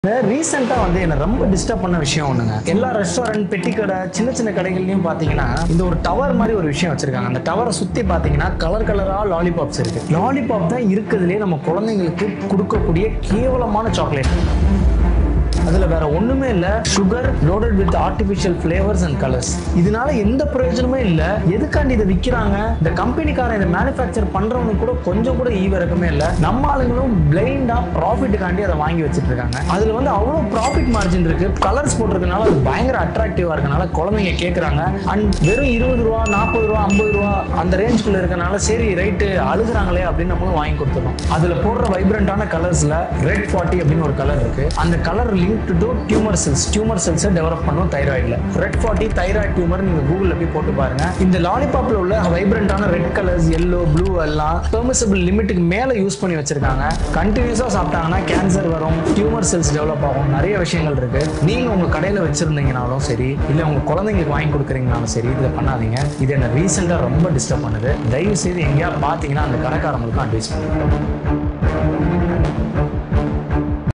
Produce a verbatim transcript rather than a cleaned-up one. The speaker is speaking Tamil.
ரீசெண்டா வந்து என்ன ரொம்ப டிஸ்டர்ப் பண்ண விஷயம் ஒண்ணுங்க. எல்லா ரெஸ்டாரண்ட், பெட்டி கடை, சின்ன சின்ன கடைகள்லயும் பாத்தீங்கன்னா இந்த ஒரு டவர் மாதிரி ஒரு விஷயம் வச்சிருக்காங்க. அந்த டவரை சுத்தி பாத்தீங்கன்னா கலர் கலரா லாலிபாப்ஸ் இருக்கு. லாலிபாப் தான் இருக்கிறதுலே நம்ம குழந்தைங்களுக்கு கொடுக்கக்கூடிய கேவலமான சாக்லேட். அதுல வேற ஒண்ணுமே இல்ல, sugar loaded with artificial flavours and colours. இதனால எந்த பிரயோஜனமே இல்ல. எதுக்காண்டி இதை விற்கிறாங்க? இந்த கம்பெனிக்காரன் இதை மேனுஃபேக்சர் பண்றவங்க கூட கொஞ்சம் கூட ஈவிரக்கமே இல்ல. நம்ம ஆளுங்களும் பிளைண்டா ப்ராஃபிட்டுக்காண்டி அதை வாங்கி வச்சுட்டு இருக்காங்க. அதுல வந்து அவ்வளவு ப்ராஃபிட் மார்ஜின் இருக்கு. கலர்ஸ் போட்டிருக்கனால அது பயங்கர அட்ராக்டிவா இருக்கனால குழந்தைங்க கேட்கறாங்க. அண்ட் வெறும் இருபது ரூபா, நாற்பது ரூபா, ஐம்பது ரூபா அந்த ரேஞ்சுக்குள்ள இருக்கனால சரி ரைட்டு அழுகுறாங்களே அப்படின்னு நம்மளும் வாங்கி கொடுத்துருக்கோம். அதுல போடுற வைப்ரண்டான கலர்ஸ்ல ரெட் ஃபார்ட்டி அப்படின்னு ஒரு கலர் இருக்கு. அந்த colour link to tumour cells tumour செல்ஸை டெவலப் பண்ணும் தைராய்டில். ரெட் ஃபார்ட்டி தைராய்டு டியூமர் நீங்க கூகுள்ல போய் போட்டு பாருங்க. இந்த லாலிபாப்ல உள்ள வைப்ரண்டான ரெட் கலர்ஸ், எல்லோ, ப்ளூ எல்லாம் பெர்மிசிபிள் லிமிட்டுக்கு மேல யூஸ் பண்ணி வச்சிருக்காங்க. கண்டினியூஸா சாப்பிட்டாங்கன்னா கேன்சர் வரும், டியூமர் செல்ஸ் டெவலப் ஆகும், நிறைய விஷயங்கள் இருக்கு. நீங்க உங்க கடையில வச்சிருந்தீங்கனாலும் சரி, இல்ல உங்க குழந்தைங்களுக்கு வாங்கி கொடுக்குறீங்கனாலும் சரி, இதை பண்ணாதீங்க. இது என்ன ரீசெண்டா ரொம்ப டிஸ்டர்ப் பண்ணுது. தயவு செய்து எங்கேயா பாத்தீங்கன்னா அந்த கடைக்காரங்களுக்கு அட்வைஸ் பண்ணுங்க.